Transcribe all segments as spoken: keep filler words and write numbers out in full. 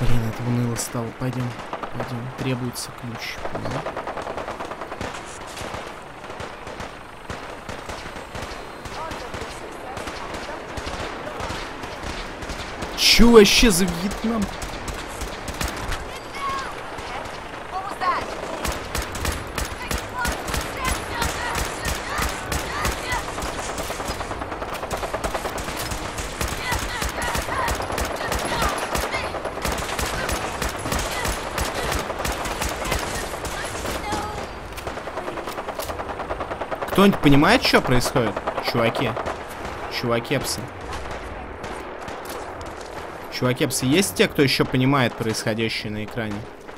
Блин, это уныло стало. Пойдем, пойдем. Требуется ключ. Понял? Чё вообще за Вьетнам? Кто-нибудь понимает, что происходит? Чуваки. Чувакепсы. Чувакепсы, есть те, кто еще понимает происходящее на экране?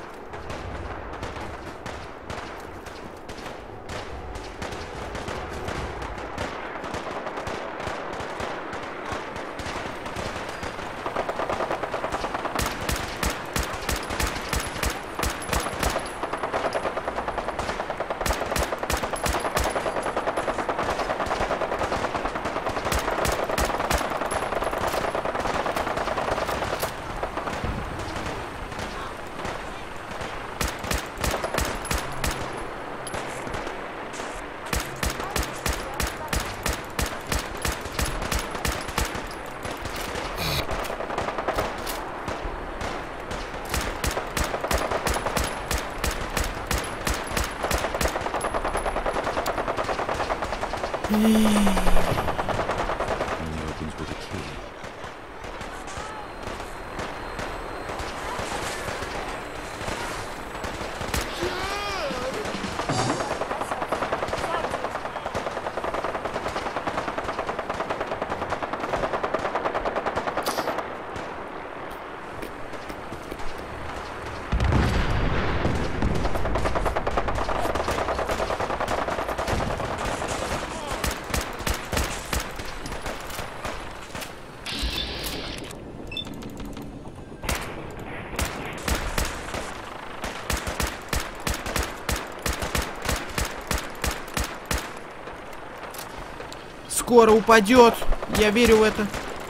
Скоро упадет. Я верю в это.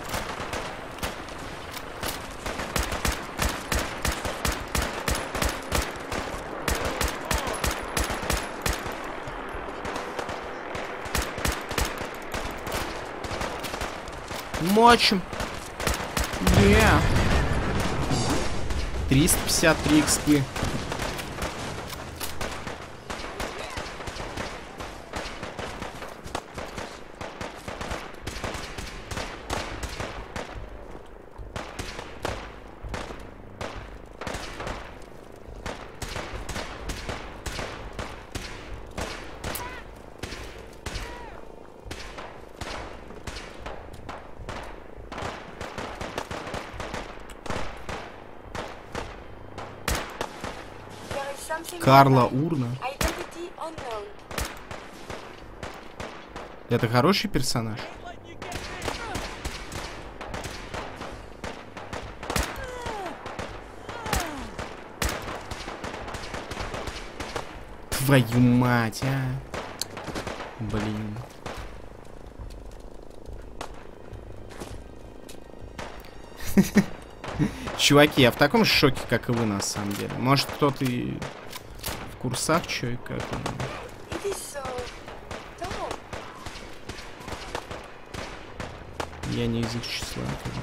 Мочим. Yeah. триста пятьдесят три экспы. Карла Урна. Это хороший персонаж. Твою мать, а. Блин. Чуваки, я в таком же шоке, как и вы, на самом деле. Может, кто-то и в курсах, что и как. Я не из их числа.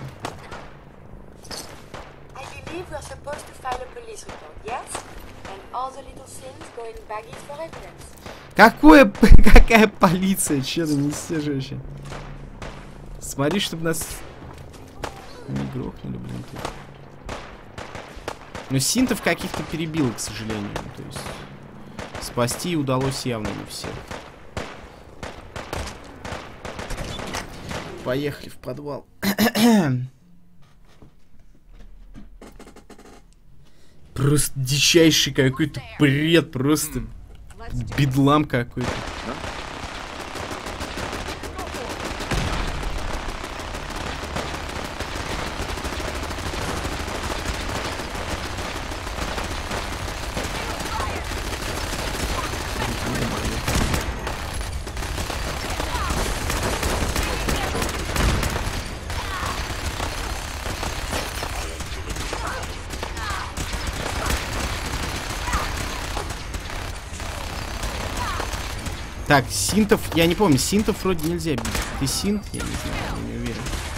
Какое, какая полиция? Че ты несешь вообще? Смотри, чтобы нас не грохнули, блин. Тут. Но синтов каких-то перебило, к сожалению. То есть спасти удалось явно не всех. Поехали в подвал. Просто дичайший какой-то бред, просто бедлам какой-то. Так, синтов, я не помню, синтов вроде нельзя бить. Ты синт? Я не знаю, я не уверен.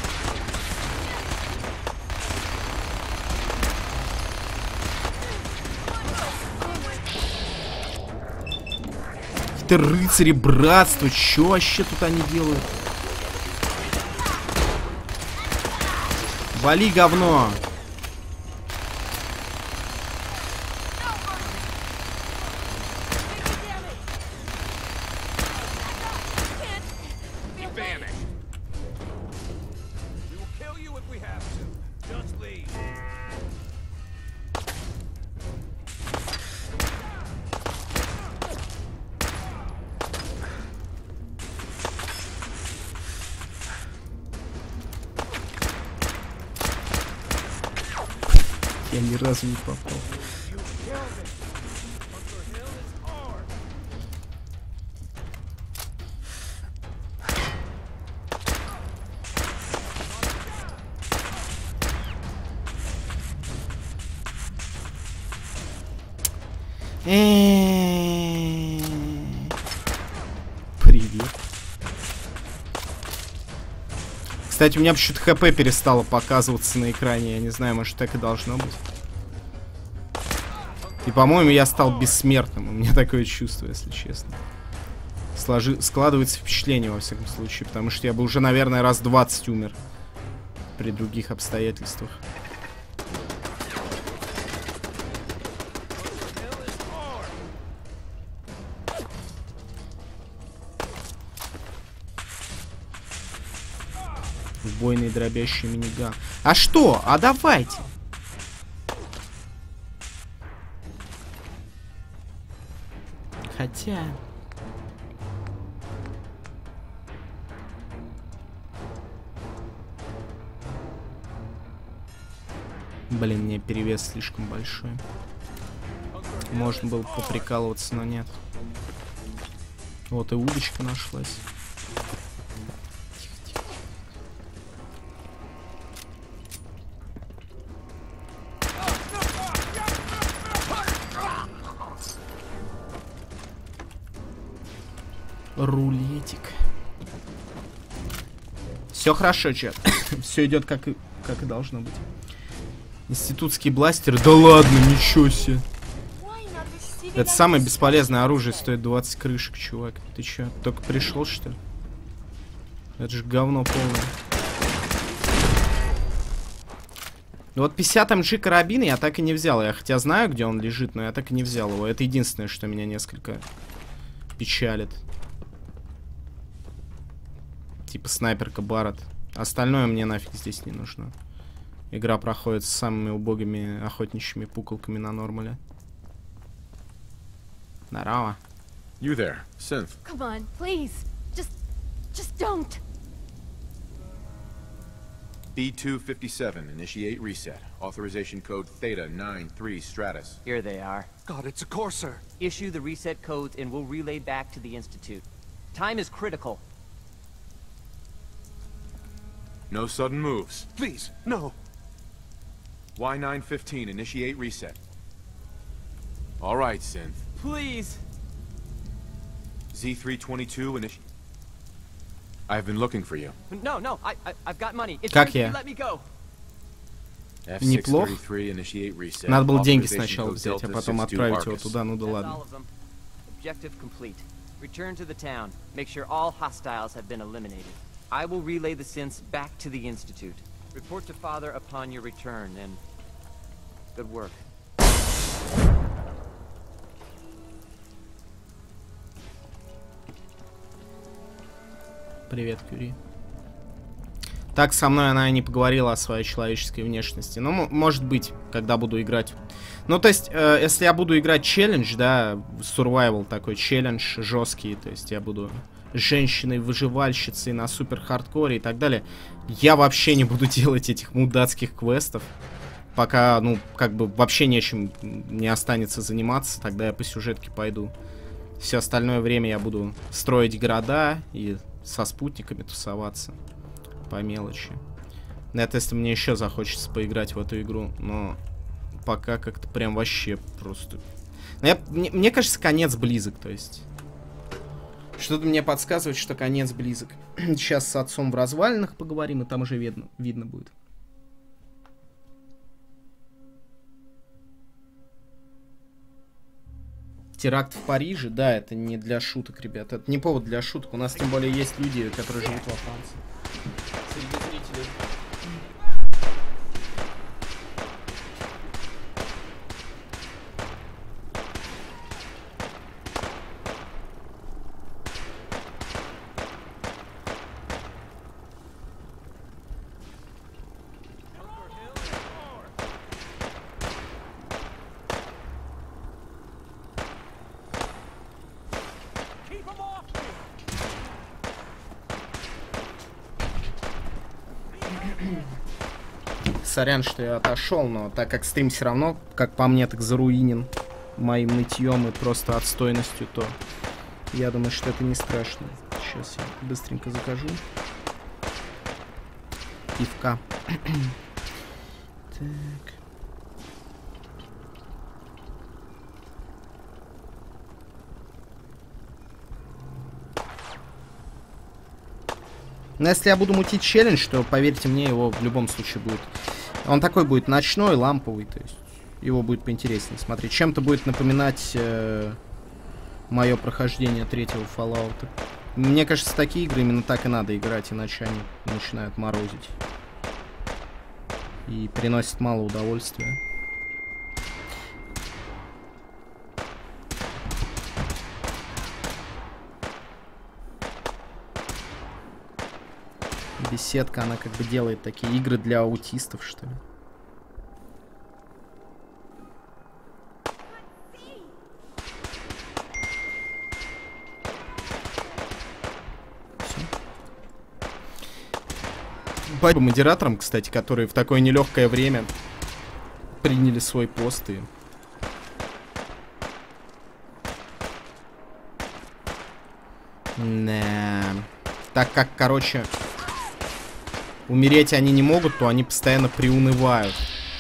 Какие-то рыцари, братство, чё вообще тут они делают? Вали, говно! Я ни разу не попал. Привет. Кстати, у меня почему-то ХП перестало показываться на экране. Я не знаю, может, так и должно быть. И, по-моему, я стал бессмертным. У меня такое чувство, если честно. Сложи... Складывается впечатление, во всяком случае. Потому что я бы уже, наверное, раз двадцать умер. При других обстоятельствах. Убойный дробящий миниган. А что? А давайте. Хотя... Блин, мне перевес слишком большой. Можно было поприкалываться, но нет. Вот и удочка нашлась. Рулетик. Все хорошо, чат. Все идет как и, как и должно быть. Институтские бластеры. Да ладно, ничего себе. Это самое бесполезное оружие, стоит двадцать крышек, чувак. Ты че, только пришел, что ли? Это же говно полное. Ну вот пятьдесят эм джи карабин я так и не взял. Я хотя знаю, где он лежит, но я так и не взял его. Это единственное, что меня несколько печалит. Типа снайперка Барретт. Остальное мне нафиг здесь не нужно. Игра проходит с самыми убогими охотничьими пуколками на нормале. Здорово. You there, Synth. Come on, please. Just, just don't. B two fifty-seven, initiate reset. Authorization code Theta nine three Stratus. Here they are. God, it's a Corsair. Issue the reset codes and we'll relay back to the Institute. Time is critical. No sudden moves. Please, no. Y nine fifteen, initiate reset. All right, Synth. Please. Z three twenty-two, initiate. I've been looking for you. No, no, I, I, I've got money. It's Как free, я? let me go. F six thirty-three, initiate reset. Надо было деньги Authorization сначала code взять, а Delta потом six two отправить его Arcus. туда. Ну да That's ладно. all of them. Objective complete. Return to the town. Make sure all hostiles have been eliminated. I will relay the synths back to the Institute. Report to Father upon your return, and good work. Привет, Кюри. Так, со мной она и не поговорила о своей человеческой внешности. Ну, может быть, когда буду играть. Ну, то есть, э, если я буду играть челлендж, да, survival такой челлендж жесткий, то есть я буду женщиной-выживальщицей на супер-хардкоре и так далее, я вообще не буду делать этих мудацких квестов. Пока, ну, как бы вообще нечем не останется заниматься, тогда я по сюжетке пойду. Все остальное время я буду строить города и со спутниками тусоваться. По мелочи. Это если мне еще захочется поиграть в эту игру, но пока как-то прям вообще просто... Я, мне, мне кажется, конец близок, то есть... Что-то мне подсказывает, что конец близок. Сейчас с отцом в развалинах поговорим, и там уже видно, видно будет. Теракт в Париже, да, это не для шуток, ребят. Это не повод для шуток. У нас тем более есть люди, которые живут во Франции. Среди зрителей. Сорян, что я отошел, но так как стрим все равно, как по мне, так заруинен моим нытьем и просто отстойностью, то я думаю, что это не страшно. Сейчас я быстренько закажу пивка. Так. Но если я буду мутить челлендж, то, поверьте мне, его в любом случае будет. Он такой будет ночной, ламповый, то есть его будет поинтереснее смотреть. Чем-то будет напоминать э, мое прохождение третьего Fallout. Мне кажется, такие игры именно так и надо играть, иначе они начинают морозить. И приносят мало удовольствия. Беседка, она как бы делает такие игры для аутистов, что ли. Спасибо модераторам, кстати, которые в такое нелегкое время приняли свой пост и... Да. Так как, короче... Умереть они не могут, то они постоянно приунывают.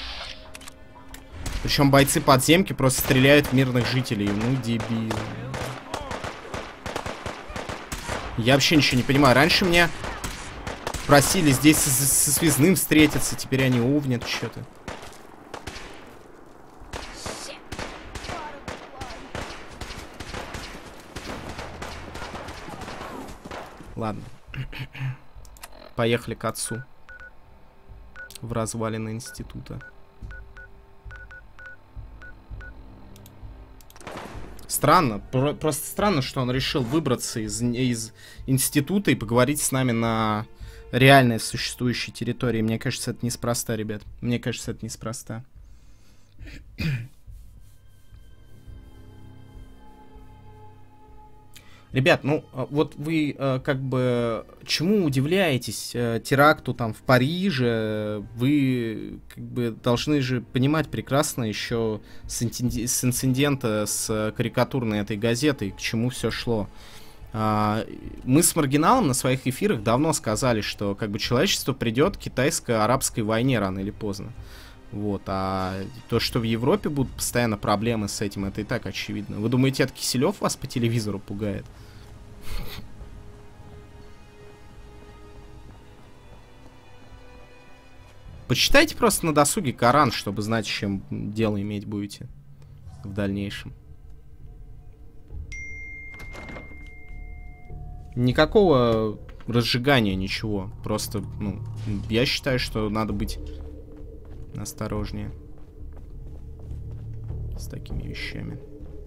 Причем бойцы подземки просто стреляют в мирных жителей. Ну, дебил. Я вообще ничего не понимаю. Раньше мне просили здесь со, со связным встретиться, теперь они увнят что-то. Ладно. Поехали к отцу. В развалины института. Странно. Про просто странно, что он решил выбраться из, из института и поговорить с нами на реальной существующей территории. Мне кажется, это неспроста, ребят. Мне кажется, это неспроста. Ребят, ну, вот вы э, как бы чему удивляетесь э, теракту там в Париже? Вы как бы должны же понимать прекрасно еще с, инцидента, с инцидента с карикатурной этой газетой, к чему все шло. А, мы с Маргиналом на своих эфирах давно сказали, что как бы человечество придет к китайско-арабской войне рано или поздно. Вот, а то, что в Европе будут постоянно проблемы с этим, это и так очевидно. Вы думаете, этот Киселев вас по телевизору пугает? Почитайте просто на досуге Коран, чтобы знать, с чем дело иметь будете в дальнейшем. Никакого разжигания, ничего. Просто, ну, я считаю, что надо быть осторожнее с такими вещами.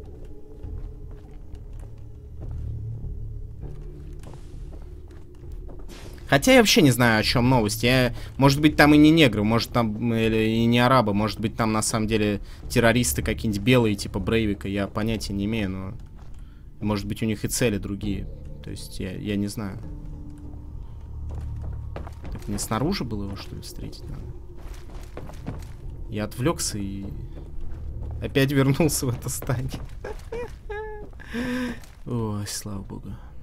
Хотя я вообще не знаю, о чем новость. Я, может быть, там и не негры, может там или, и не арабы, может быть, там на самом деле террористы какие-нибудь белые, типа Брейвика. Я понятия не имею, но может быть, у них и цели другие. То есть я, я не знаю. Так мне снаружи было его, что ли, встретить надо? Я отвлекся и опять вернулся в это здание. Ой, слава богу.